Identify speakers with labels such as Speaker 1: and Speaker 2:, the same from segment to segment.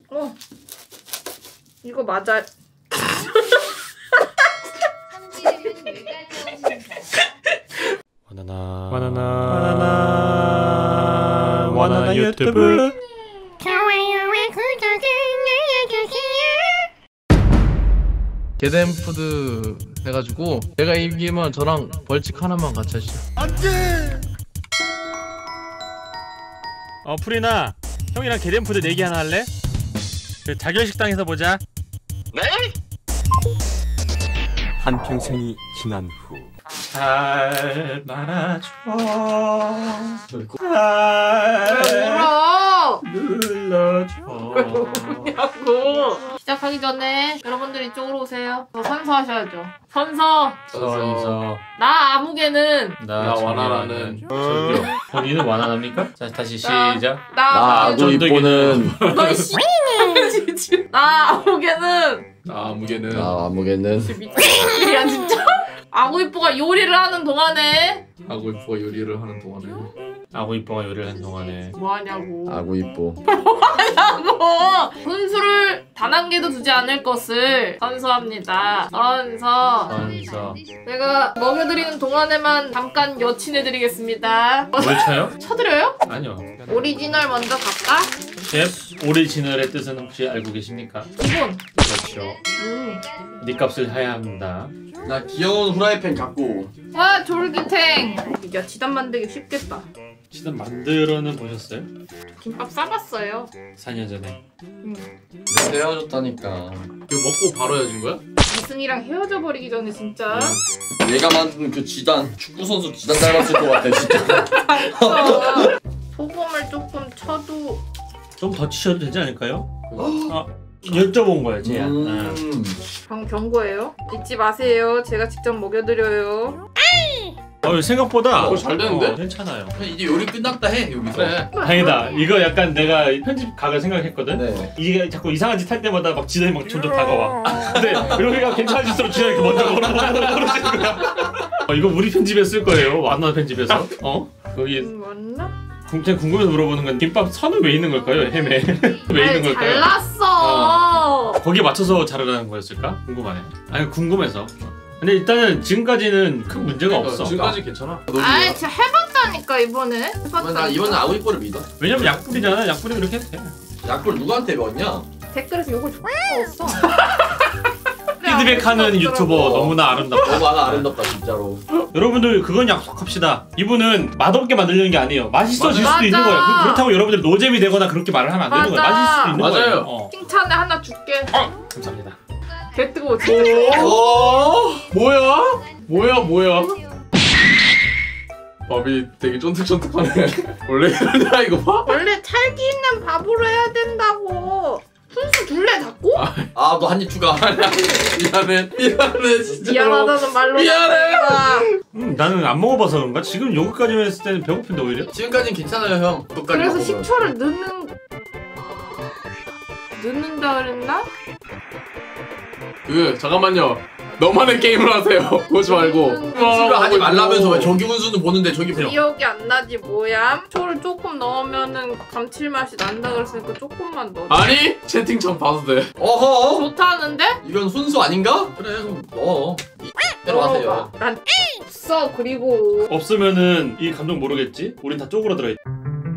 Speaker 1: 이거 맞아.
Speaker 2: 바나나 유튜브.
Speaker 3: 좋아요와 구독을 눌러주세요.
Speaker 4: 게덴푸드 해가지고 내가 이기면 저랑 벌칙 하나만 같이 하시죠.
Speaker 2: 안돼. 프리나, 형이랑 게덴푸드 내기 하나 할래? 그 자결식당에서 보자.
Speaker 4: 네?
Speaker 5: 한평생이 지난 후
Speaker 2: 잘 말아줘.
Speaker 1: 울어?
Speaker 2: 눌러줘.
Speaker 1: 뭐냐고. 시작하기 전에 여러분들 이쪽으로 오세요. 저 선서하셔야죠. 선서. 나 아무개는.
Speaker 4: 나 와나라는.
Speaker 2: 저기요. 본인은 완화합니까? 자, 다시 시작.
Speaker 1: 나
Speaker 5: 아구 이뽀는
Speaker 1: 너 씨. 나 아무개는.
Speaker 4: 나 아무개는.
Speaker 5: 아무개는
Speaker 1: 미친이야 진짜. 아구 이뽀가 요리를 하는 동안에
Speaker 4: 아구 이뻐가 요리를 하는 동안에.
Speaker 2: 아구 이뻐가 요리를 하는 동안에
Speaker 1: 뭐하냐고.
Speaker 5: 아구 이뽀
Speaker 1: 훈수를 단 한 개도 두지 않을 것을 선서합니다. 선서. 제가 먹여드리는 동안에만 잠깐 여친해드리겠습니다.
Speaker 2: 뭘 쳐요?
Speaker 1: 쳐드려요?
Speaker 2: 아니요.
Speaker 1: 오리지널 먼저 갈까?
Speaker 2: 셰프, 오리지널의 뜻은 혹시 알고 계십니까?
Speaker 1: 기본.
Speaker 2: 그렇죠. 네 값을 해야 합니다.
Speaker 5: 나 귀여운 후라이팬 갖고
Speaker 1: 와 졸기탱. 야 지단 만들기 쉽겠다.
Speaker 2: 지금 만들어는 보셨어요?
Speaker 1: 김밥 싸봤어요.
Speaker 2: 4년 전에.
Speaker 5: 내가 헤어졌다니까.
Speaker 4: 이거 먹고 바로 헤어진 거야?
Speaker 1: 이승이랑 헤어져 버리기 전에 진짜.
Speaker 5: 얘가 만든 그 지단 축구선수 지단 닮았을 것 같아 진짜.
Speaker 1: 소금을 조금 쳐도.
Speaker 2: 좀 더 치셔도 되지 않을까요? 여쭤본 거야, 제야.
Speaker 1: 경고예요. 잊지 마세요. 제가 직접 먹여드려요.
Speaker 2: 생각보다
Speaker 4: 잘 되는데?
Speaker 2: 괜찮아요.
Speaker 5: 이제 요리 끝났다 해 여기서.
Speaker 4: 그래.
Speaker 2: 다행이다. 이거 약간 내가 편집 각을 생각했거든?
Speaker 5: 네.
Speaker 2: 이게 자꾸 이상한 짓 할 때마다 막 지단이 막 점점 다가와. 근데 여기가 괜찮아질수록 지단이 먼저 멀어지는 거야. 이거 우리 편집에 쓸 거예요. 완화 편집에서. 여기
Speaker 1: 맞나?
Speaker 2: 그냥 궁금해서 물어보는 건 김밥 선은 왜 있는 걸까요? 햄에 왜 있는 걸까요?
Speaker 1: 잘났어.
Speaker 2: 거기에 맞춰서 자르라는 거였을까? 궁금하네. 아니 궁금해서. 근데 일단은 지금까지는 큰 문제가 없어.
Speaker 4: 지금까지 괜찮아.
Speaker 1: 아이 진짜 해봤다니까 이번에.
Speaker 5: 나 이번엔 아구 이뽀를 믿어.
Speaker 2: 왜냐면 약불이잖아. 약불이 그렇게 해도 돼.
Speaker 5: 약불 누구한테 배웠냐?
Speaker 1: 댓글에서 욕을 줬어.
Speaker 2: 피드백하는 유튜버 너무나 아름답다.
Speaker 5: 너무 아름답다 진짜로.
Speaker 2: 여러분들 그건 약속합시다. 이분은 맛없게 만들려는 게 아니에요. 맛있어질 수도 있는 거예요. 그렇다고 여러분들 노잼이 되거나 그렇게 말을 하면 안 되는 거예요. 맛있을 수도 있는
Speaker 4: 맞아요.
Speaker 2: 거예요.
Speaker 1: 칭찬에 하나 줄게.
Speaker 2: 감사합니다.
Speaker 1: 개 뜨거워.
Speaker 4: 뭐야? 밥이 되게 쫀득쫀득하네. 원래 이러냐 이거 봐?
Speaker 1: 원래 찰기 있는 밥으로 해야 된다고. 순수 둘래 자꾸?
Speaker 5: 아 너 한 입 추가. 미안해 진짜.
Speaker 1: 미안하다는 말로.
Speaker 5: 미안해.
Speaker 2: 나는 안 먹어봐서 그런가? 지금 여기까지만 했을 때는 배고픈데 오히려?
Speaker 5: 지금까지는 괜찮아요 형.
Speaker 1: 그래서 식초를 넣는다 그랬나?
Speaker 4: 잠깐만요. 너만의 게임을 하세요. 보지 말고.
Speaker 5: 식초를 하지 말라면서 왜 저기 운수는 보는데 저기
Speaker 1: 기억이 안 나지 뭐야? 식초를 조금 넣으면은 감칠맛이 난다 그랬으니까 조금만 넣어.
Speaker 4: 아니 채팅창 봐도 돼.
Speaker 5: 어허?
Speaker 1: 좋다는데?
Speaker 5: 이건 순수 아닌가? 그래 그럼 넣어. 이대로 하세요.
Speaker 1: 난 없어. 그리고
Speaker 2: 없으면은 이 감정 모르겠지? 우린 다 쪼그라들어 있.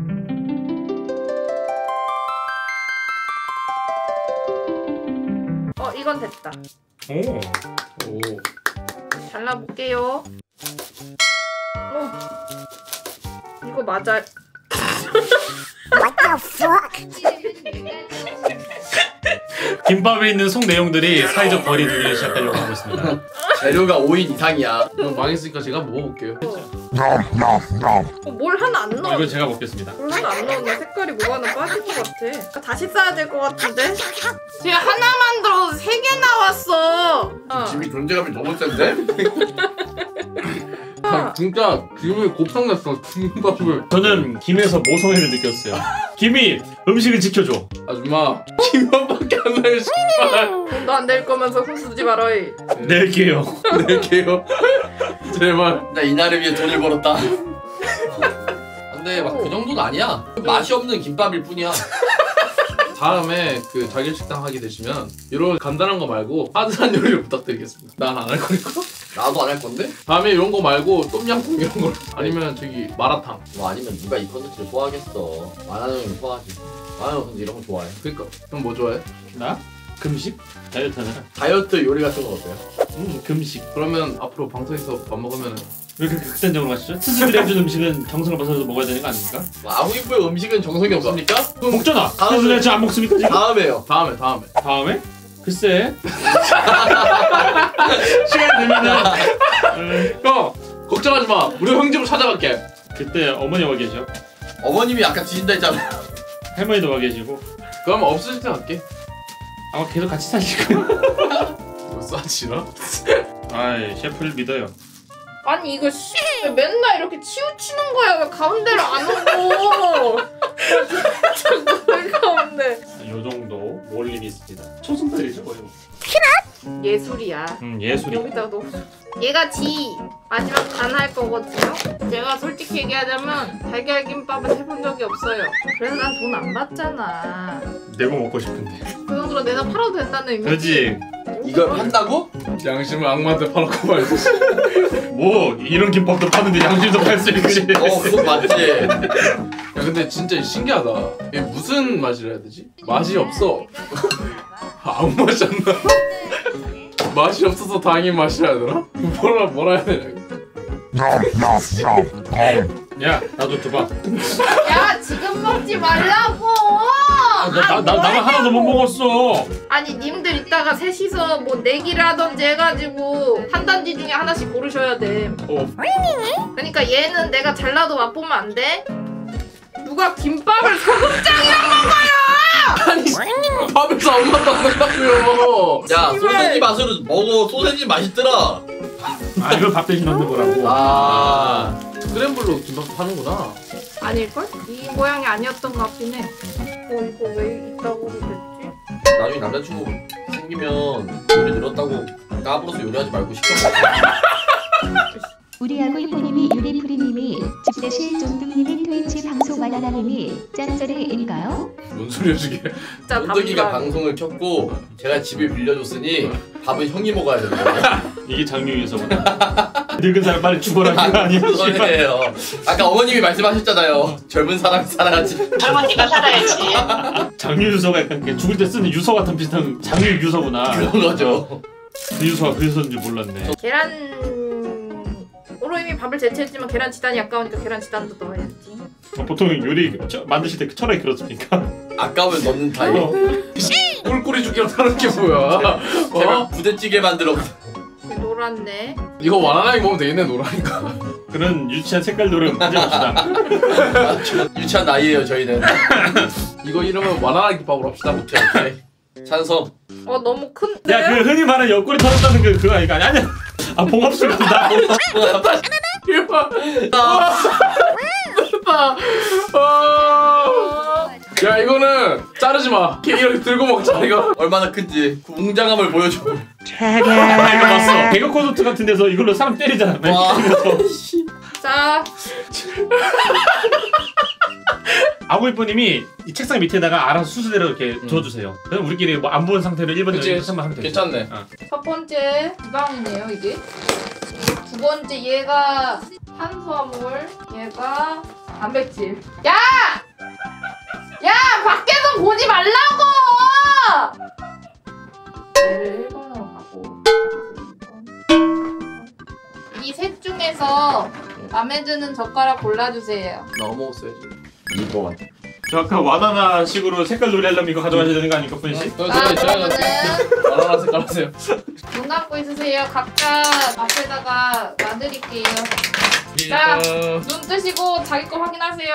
Speaker 1: 이건 됐다.
Speaker 2: 오.
Speaker 1: 잘라볼게요. 이거 맞아.
Speaker 2: 김밥에 있는 속 내용들이 사회적 거리 두기를 시작하려고 하고 있습니다.
Speaker 5: 재료가 5인 이상이야.
Speaker 4: 형 망했으니까 제가 한번 먹어볼게요.
Speaker 1: 뭘 하나 안 넣어.
Speaker 2: 이건 제가 먹겠습니다.
Speaker 1: 뭘 하나 안 넣었는데 색깔이 뭐가 하나 빠질 것 같아. 다시 싸야 될 것 같은데? 지금 하나 만들어서 3개 나왔어.
Speaker 5: 지금 존재감이 너무 센데?
Speaker 4: 진짜 김이 곱상났어. 김밥을.
Speaker 2: 저는 김에서 모성애를 느꼈어요. 김이 음식을 지켜줘.
Speaker 4: 아줌마 김밥밖에 안 나요. 씨발.
Speaker 1: 돈도 안 될 거면서 훈수 주지 말어.
Speaker 2: 낼게요.
Speaker 4: 낼게요. 제발.
Speaker 5: 나 이날을 위해 돈을 벌었다. 근데 막 그 정도는 아니야. 맛이 없는 김밥일 뿐이야.
Speaker 4: 다음에 그 자기 식당 하게 되시면 이런 간단한 거 말고 하드한 요리를 부탁드리겠습니다. 난 안 할 거니까.
Speaker 5: 나도 안 할 건데?
Speaker 4: 다음에 이런 거 말고 똠양꿍 이런 걸 아니면 저기 마라탕.
Speaker 5: 뭐 아니면 누가 이 컨텐츠를 소화하겠어. 만화형이 소화하지. 만화형 근데 이런 거 좋아해.
Speaker 4: 그니까 형 뭐 좋아해?
Speaker 2: 나? 금식? 다이어트 하느라.
Speaker 5: 다이어트 요리 같은 건 어때요?
Speaker 2: 금식.
Speaker 4: 그러면 앞으로 방송에서 밥 먹으면
Speaker 2: 왜 그렇게 극단적으로 가시죠? 스스로 해준 음식은 정성을 벗어서 먹어야 되는 거 아닙니까?
Speaker 5: 뭐 아구이뽀의 음식은 정성이 없습니까?
Speaker 2: 먹잖아!
Speaker 5: 다음에-
Speaker 2: 그래서 내가 지금 안 먹습니까 지금?
Speaker 5: 다음에요.
Speaker 4: 다음에
Speaker 2: 다음에? 글쎄 시간 되면은
Speaker 4: 형 걱정하지 마. 우리 형집으로 찾아갈게.
Speaker 2: 그때 어머니 와 계셔.
Speaker 5: 어머님이 아까 뒤진다 했잖아.
Speaker 2: 할머니도 와 계시고
Speaker 4: 그러면 없으실 때 갈게.
Speaker 2: 아마 계속 같이 사실 거예요.
Speaker 4: 뭐 싸지나?
Speaker 2: 아이 셰프를 믿어요.
Speaker 1: 아니 이거 왜 맨날 이렇게 치우치는 거야? 왜 가운데로 안 오고? 왜 가운데?
Speaker 2: 요 정도 몰림이 있습니다. 초승달이죠 거의.
Speaker 1: 예술이야.
Speaker 2: 예술이.
Speaker 1: 여기다가 넣어. 얘가 지 마지막 간 할 거거든요. 제가 솔직히 얘기하자면 달걀김밥을 해본 적이 없어요. 그래서 난 돈 안 받잖아.
Speaker 2: 내고 먹고 싶은데.
Speaker 1: 그 정도로 내가 팔아도 된다는 의미지.
Speaker 2: 그렇지.
Speaker 5: 이걸 판다고?
Speaker 4: 양심을 악마한테 팔았고 말고.
Speaker 2: 뭐 이런 김밥도 파는데 양심도 팔 수 있지.
Speaker 5: 그건 맞지.
Speaker 4: 야 근데 진짜 신기하다. 이게 무슨 맛이라 해야 되지? 맛이 없어. 아무 맛이 안 나. 맛이 없어서 당인 맛이라 해야 되나? 뭐라 해야 되냐?
Speaker 2: 야 나도 줘봐.
Speaker 1: 야 지금 먹지 말라고.
Speaker 2: 나만 하나도 못 먹었어.
Speaker 1: 아니 님들 이따가 셋이서 뭐 내기를 하던지 해가지고 한 단지 중에 하나씩 고르셔야 돼. 그러니까 얘는 내가 잘라도 맛보면 안 돼. 누가 김밥을 소금장이랑 먹어요?
Speaker 4: 아니 밥에서 아무 맛도 안 난다고요.
Speaker 5: 야 소세지 맛으로 먹어. 소세지 맛있더라.
Speaker 2: 아 이걸 밥 대신 넣는 거라고.
Speaker 5: 아
Speaker 4: 스크램블로 김밥 파는구나.
Speaker 1: 아닐걸? 이 모양이 아니었던 것 같긴 해. 이거 왜 있다고 그랬지?
Speaker 5: 나중에 남자친구 생기면 요리 늘었다고 까불어서 요리하지 말고 시켜 먹어.
Speaker 6: 우리하고 이포님이 유리프리님이 집대실 쫀득님이 트위치 방송 마나나님이 짠짜리인가요?
Speaker 4: 뭔 소리야 저게?
Speaker 1: 진짜
Speaker 5: 쫀득이가
Speaker 1: 답답.
Speaker 5: 방송을 켰고 제가 집을 빌려줬으니 밥은 형이 먹어야 되는 거예요.
Speaker 2: 이게 장유유서구나. 늙은 사람 빨리 죽어라 그거 아니야? 씨발.
Speaker 5: 소리예요. 아까 어머님이 말씀하셨잖아요. 젊은 사람이 살아야지.
Speaker 7: 할머니가 살아야지.
Speaker 2: 장유유서가 약간 그 죽을 때 쓰는 유서 같은 비슷한 장유유서구나.
Speaker 5: 그런 거죠.
Speaker 2: 그 유서가 그 유서인 줄 몰랐네.
Speaker 1: 계란으로 이미 밥을 제치했지만 계란 지단이 아까우니까 계란 지단도 넣어야지.
Speaker 2: 보통 요리 만드실 때 철학이 그렇습니까?
Speaker 5: 아까우면 넣는 타입.
Speaker 4: 꿀꿀이 죽기랑 다른 게 뭐야?
Speaker 5: 제가 부대찌개 만들어.
Speaker 1: 노랗네.
Speaker 4: 이거 와나나이 먹으면 되겠네 노라니까.
Speaker 2: 그런 유치한 색깔 노력 가져봅시다.
Speaker 5: 유치한 나이에요 저희는.
Speaker 4: 이거 이름은 와나나이 김밥으로 합시다.
Speaker 5: 오케이. 찬성.
Speaker 1: 너무 큰데?
Speaker 2: 야 그 흔히 말하는 옆구리 터졌다는 그거 아니야? 아니야. 아 봉합술 간다.
Speaker 4: 야 이거는 자르지 마. 이렇게 들고 먹자 이거.
Speaker 5: 얼마나 큰지 그 웅장함을 보여줘.
Speaker 2: 아 이거 봤어. 개그 콘서트 같은 데서 이걸로 사람 때리잖아.
Speaker 5: 와.
Speaker 1: 자,
Speaker 2: 아구이뽀님이 이 책상 밑에다가 알아서 순서대로 이렇게 줘주세요. 그럼 우리끼리 뭐 안 본 상태로 1번
Speaker 4: 그치.
Speaker 2: 책상만 하면 돼.
Speaker 4: 괜찮네.
Speaker 1: 첫 번째 지방이네요 이게. 두 번째 얘가 탄수화물, 얘가 단백질. 야! 야! 밖에서 보지 말라고! 얘를 1번으로 가고 이 셋 중에서 마음에 드는 젓가락 골라주세요.
Speaker 4: 나 먹었어야지.
Speaker 5: 2번.
Speaker 2: 저 아까 와나나 식으로 색깔 놀이 하려면 이거 가져가셔야 되는 거 아닙니까 푸니 씨?
Speaker 1: 자, 그러면은
Speaker 4: 와나나 색깔 하세요.
Speaker 1: 눈 감고 있으세요. 각자 앞에다가 놔드릴게요. 자, 눈 뜨시고 자기 거 확인하세요.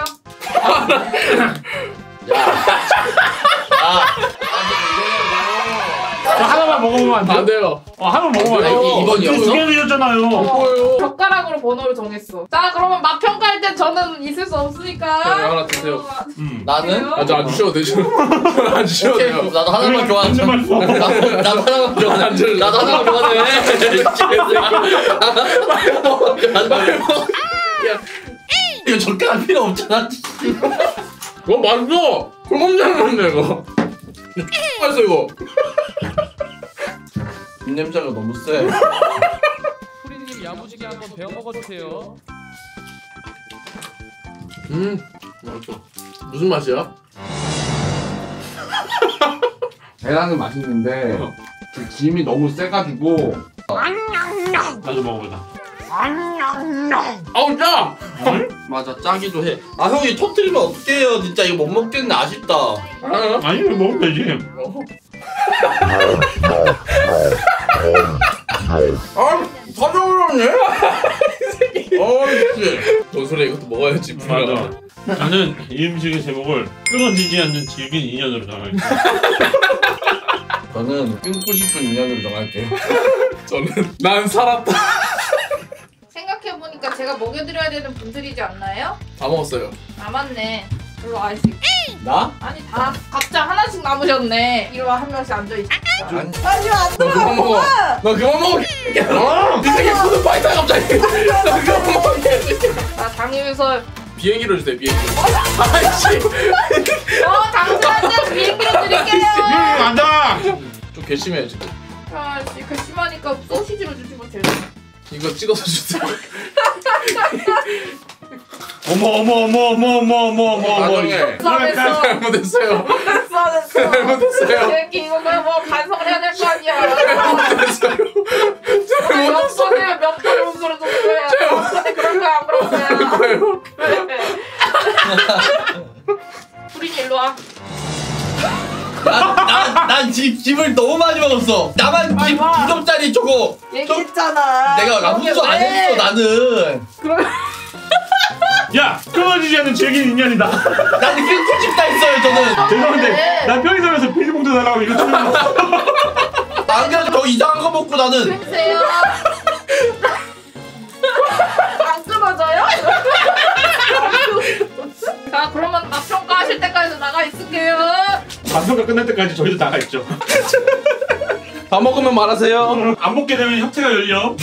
Speaker 2: 하나만 먹어보면 안
Speaker 4: 안
Speaker 2: 돼요?
Speaker 4: 돼요.
Speaker 2: 하나만 먹어보면 안 돼요?
Speaker 5: 아, 이번이요?
Speaker 2: 두 개 드렸잖아요.
Speaker 4: 뭐예요?
Speaker 1: 젓가락으로 번호를 정했어. 자, 그러면 맛 평가할 때 저는 있을 수 없으니까.
Speaker 4: 네, 하나 드세요.
Speaker 5: 나는?
Speaker 4: 아, 저안 주셔도 되죠. 안 주셔도
Speaker 5: 오케이.
Speaker 4: 돼요.
Speaker 5: 나도 하나만 교환하자.
Speaker 2: 한줄만 써.
Speaker 5: 나도 하나만 교환하자. 나도 하나만 교환해. 이거 젓가락 필요 없잖아.
Speaker 4: 뭐 맛있어. 꿀먹장인데 이거. 맛있어 이거. 입냄새가 너무 세.
Speaker 7: 프리님 야무지게 한번 배워 먹어주세요.
Speaker 4: 맛있어. 무슨 맛이야?
Speaker 8: 계란은 맛있는데 그 김이 너무 세가지고
Speaker 2: 나도 먹어보자.
Speaker 4: 아우 짜!
Speaker 5: 맞아 짜기도 해. 아 형이 터뜨리면 어떡해요. 진짜 이거 못 먹겠네. 아쉽다.
Speaker 2: 아니 이거 먹으면 되지.
Speaker 4: 사줘버렸네? 어이씨. 뭔 소리야 이것도 먹어야지.
Speaker 2: 맞아. 나는 이 음식의 제목을 끊어지지 않는 질긴 인연으로 정할게.
Speaker 4: 저는 끊고 싶은 인연으로 정할게요. 저는 난 살았다.
Speaker 1: 생각해보니까 제가 먹여드려야 되는 분들이지 않나요?
Speaker 4: 다 먹었어요.
Speaker 1: 아 맞네. 일로 와 있을게.
Speaker 5: 나?
Speaker 1: 아니 다 각자 하나씩 남으셨네. 이리 와 한 명씩 앉아있자. 빨리 와.
Speaker 4: 너 그만 먹어. 너 그만 먹어. 이 새끼 푸드 파이터 갑자기. 너 그만 먹어.
Speaker 1: 나 당임에서
Speaker 4: 비행기로 주세요. 비행기. 아이씨.
Speaker 1: 당신한테 비행기로 드릴게요.
Speaker 2: 맞아.
Speaker 4: 좀 괘씸해 지금.
Speaker 1: 아씨 그 심하니까 소시지로 주지 못해.
Speaker 4: 이거 찍어서 주세요.
Speaker 2: 어머.
Speaker 4: 나중에
Speaker 1: 잘했어.
Speaker 4: 잘못했어요.
Speaker 1: 됐어.
Speaker 4: 잘못했어요.
Speaker 1: 새끼 이거 뭐 반성을 해야 될 거 아니야.
Speaker 4: 잘못했어요.
Speaker 1: 몇 번에 운수를 줬는 거야. 몇 번에 그런 거야 안 그런 거야.
Speaker 4: 거예요.
Speaker 1: 우린 일로 와.
Speaker 5: 난 지금 김을 너무 많이 먹었어. 나만 김 2점짜리 저거.
Speaker 1: 얘기했잖아.
Speaker 5: 내가 라분수 안 했어 나는.
Speaker 2: 야 끊어지지 않는 질긴 인연이다.
Speaker 5: 나는 끊고 싶다 했어요 저는.
Speaker 2: 죄송한데 난 편의점에서 비닐봉투 달라고 이거 처음 먹었어.
Speaker 5: 안 그래도 더 이상한 거 먹고 나는.
Speaker 1: 보세요. 안 끊어져요? 자 그러면 나 평가하실 때까지 나가 있을게요.
Speaker 2: 방송가 끝날 때까지 저희도 나가 있죠.
Speaker 4: 다 먹으면 말하세요.
Speaker 2: 안 먹게 되면 혁태가 열려.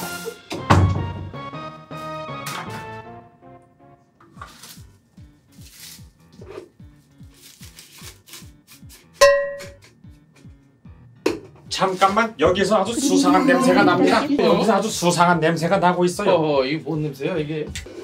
Speaker 8: 잠깐만 여기서 아주 수상한 냄새가 납니다. 여기서 아주 수상한 냄새가 나고 있어요.
Speaker 4: 이게 뭔 냄새야 이게?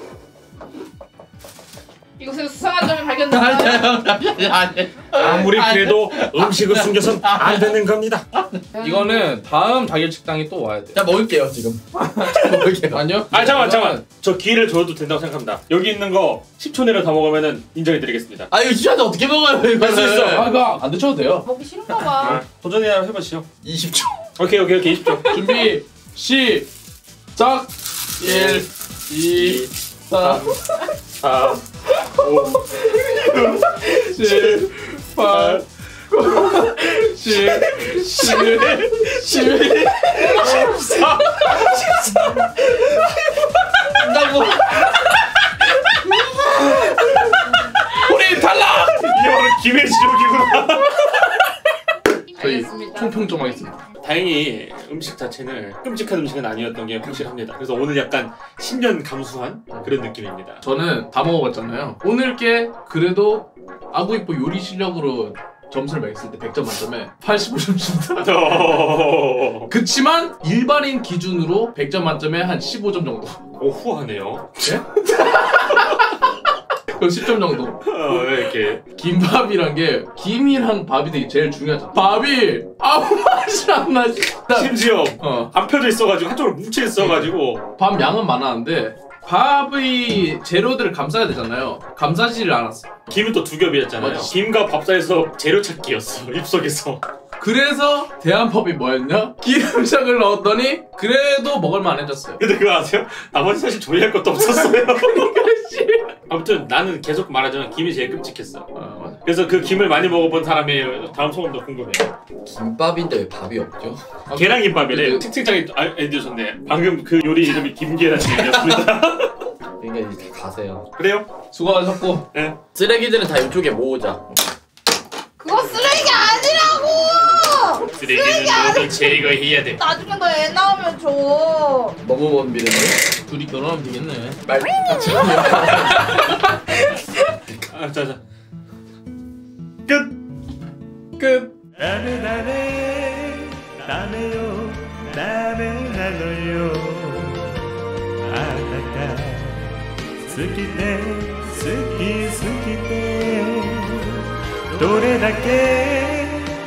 Speaker 1: 이곳에서 수상한 점이 발견됐나요?
Speaker 8: 아무리 그래도 음식을 숨겨선 안 되는 겁니다.
Speaker 4: 이거는 다음 자기 식당에 또 와야 돼.
Speaker 5: 자 먹을게요 지금.
Speaker 4: 먹을게요. 아니요?
Speaker 2: 아 잠깐만. 저 기회를 줘도 된다고 생각합니다. 여기 있는 거 10초 내로 다 먹으면은 인정해드리겠습니다.
Speaker 5: 아 이거 시간에 어떻게 먹어요 이거?
Speaker 2: 할 수 있어.
Speaker 4: 아 이거 안 드셔도 돼요.
Speaker 1: 먹기 싫은가 봐.
Speaker 2: 도전이나 해보시죠.
Speaker 5: 20초.
Speaker 2: 오케이 20초.
Speaker 4: 준비 시작. 1, 2, 3,
Speaker 2: 4, 5,
Speaker 4: 7, 8, 9, 10, 11, 12, 13.
Speaker 5: 한다고.
Speaker 4: 우리 탈락.
Speaker 2: 이게 바로 김의 지옥이구나.
Speaker 4: 저희
Speaker 1: 알겠습니다.
Speaker 4: 총평점하겠습니다.
Speaker 2: 다행히 음식 자체는 끔찍한 음식은 아니었던 게 확실합니다. 그래서 오늘 약간 신년 감수한 그런 느낌입니다.
Speaker 4: 저는 다 먹어봤잖아요. 오늘 게 그래도 아구이뽀 요리 실력으로 점수를 매겼을 때 100점 만점에 85점 줍니다. 그치만 일반인 기준으로 100점 만점에 한 15점 정도.
Speaker 2: 오 후하네요.
Speaker 4: 그럼 10점 정도.
Speaker 2: 왜 이렇게
Speaker 4: 김밥이란 게 김이랑 밥이 되게 제일 중요하잖아. 밥이 아무 맛이 안 나.
Speaker 2: 심지어
Speaker 4: 어.
Speaker 2: 안 펴져 있어가지고 한쪽으로 뭉쳐 있어가지고
Speaker 4: 밥 양은 많았는데 밥의 재료들을 감싸야 되잖아요. 감싸지를 않았어.
Speaker 2: 김은 또 두 겹이었잖아요.
Speaker 4: 맞아.
Speaker 2: 김과 밥 사이에서 재료 찾기였어. 입속에서.
Speaker 4: 그래서 대한밥이 뭐였냐? 기름장을 넣었더니 그래도 먹을만해졌어요.
Speaker 2: 근데 그거 아세요? 나머지 사실 조리할 것도 없었어요. 아무튼 나는 계속 말하지만 김이 제일 끔찍했어.
Speaker 4: 맞아.
Speaker 2: 그래서 그 김을 많이 먹어본 사람의 다음 소감도 궁금해요.
Speaker 5: 김밥인데 왜 밥이 없죠?
Speaker 2: 계란김밥이래.
Speaker 4: 그-
Speaker 2: 채팅창에 아이디어 줬네. 방금 그 요리 이름이 김계란찜이었습니다.
Speaker 5: 그러니까 이제 가세요.
Speaker 2: 그래요?
Speaker 4: 수고하셨고.
Speaker 2: 네.
Speaker 5: 쓰레기들은 다 이쪽에 모으자.
Speaker 1: 그거 쓰레기 아니라고!
Speaker 2: 쓰레기는 모두 제거해야 돼.
Speaker 1: 나중에 너 애 나오면 줘.
Speaker 5: 너무 먼 미래네.
Speaker 4: 둘이 결혼하면 되겠네.
Speaker 5: 말.
Speaker 2: 아, 자자. 끝.
Speaker 4: 끝. 끝.
Speaker 9: ダメダメダメよダメなのよあなた好きで好き好きでどれだけ